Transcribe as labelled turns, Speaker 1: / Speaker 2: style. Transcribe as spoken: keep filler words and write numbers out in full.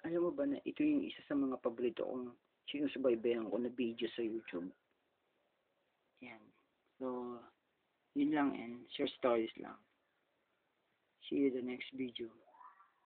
Speaker 1: Alam mo ba na ito yung isa sa mga paborito kong sinusubaybayan ko na video sa YouTube. Yan. So, yun lang and share stories lang. See you the next video.